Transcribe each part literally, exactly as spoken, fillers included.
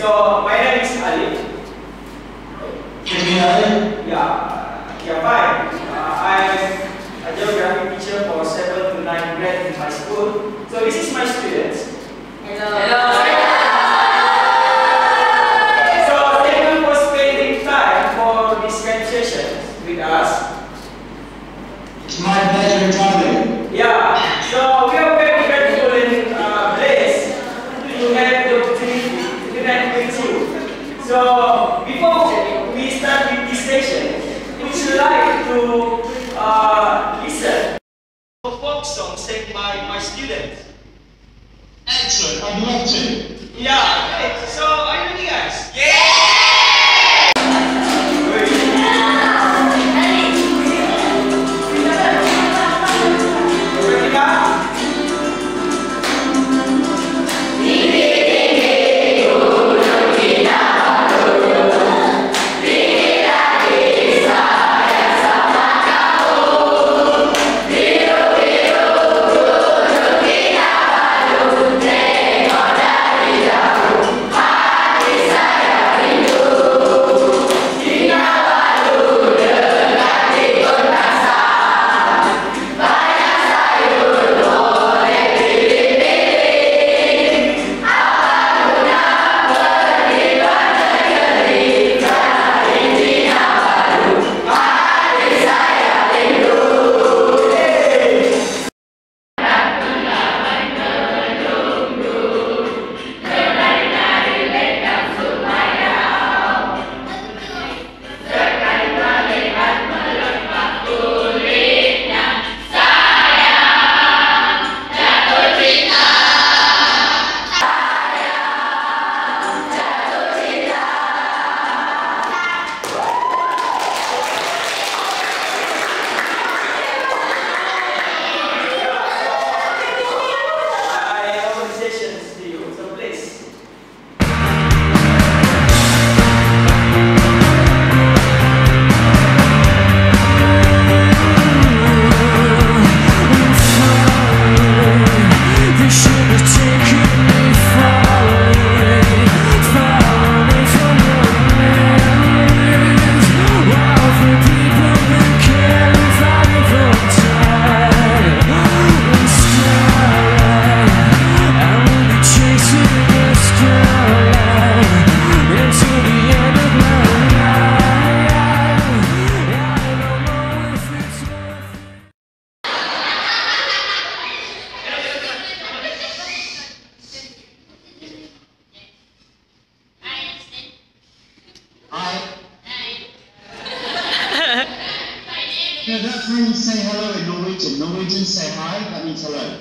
So my name is Ali. Excuse me, Ali? Yeah, yeah, fine. Uh, I'm a geography teacher for seven to nine grade in my school. So this is my students. Hello. Hello. So thank you for spending time for this kind of session with us. It's my pleasure, Charlie. Yeah. So we are very grateful and uh, blessed to have the opportunity to connect with you. So before we start with this session, would you like to uh, listen to a folk song sang by my students? Excellent, I'd love to. Yeah, great. So are you ready, guys? Yeah! Yeah, that's how you say hello in Norwegian. Norwegians say hi, that means hello.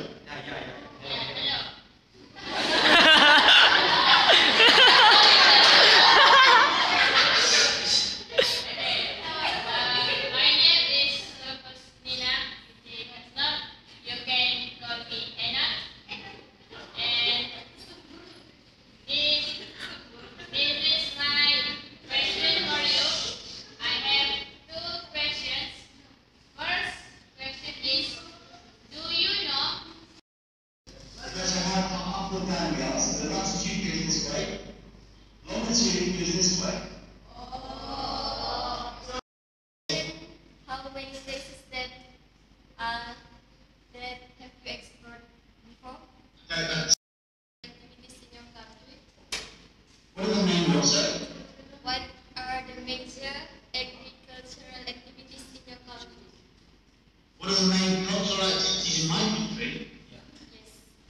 How many places that uh, that have you explored before? Activities in your country. What are the main ones, sir? What are the major agricultural activities in your country? What are the main cultural activities in my country? Yes.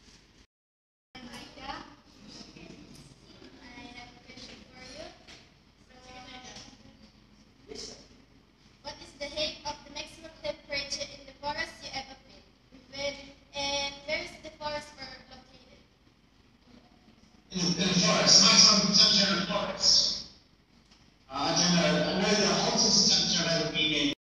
Ida, I have a question for you. Yes. What is the height of the maximum temperature in the forest you ever been? When, and where is the forest located? In the, in the forest, maximum temperature in the forest. Uh, I don't know. I know the hottest temperature I've ever been in.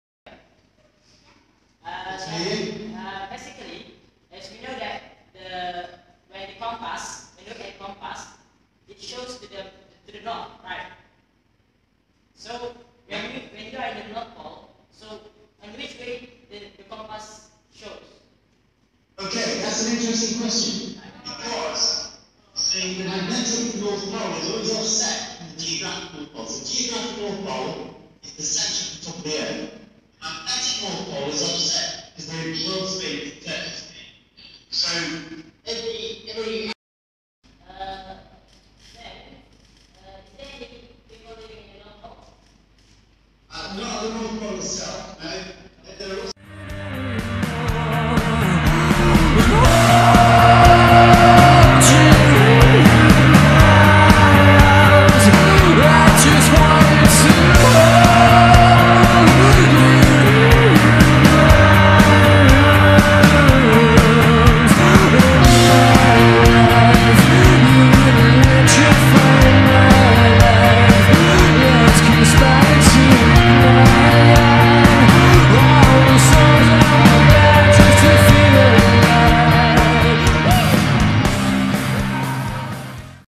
Uh, so, uh, basically, as we know that the when the compass, when you look at compass, it shows to the to the north, right? So when you when you are in the North Pole, so on which way the, the compass shows? Okay, that's an interesting question. Because, see, the magnetic north North Pole is always offset from the geographic North Pole. So the geographic North Pole is the centre of the top of the Earth. Magnetic North Pole is offset because the world spin is thirty spin. So every every Uh, then, uh, is there any people living in the North Pole? uh, not the North Pole itself, no.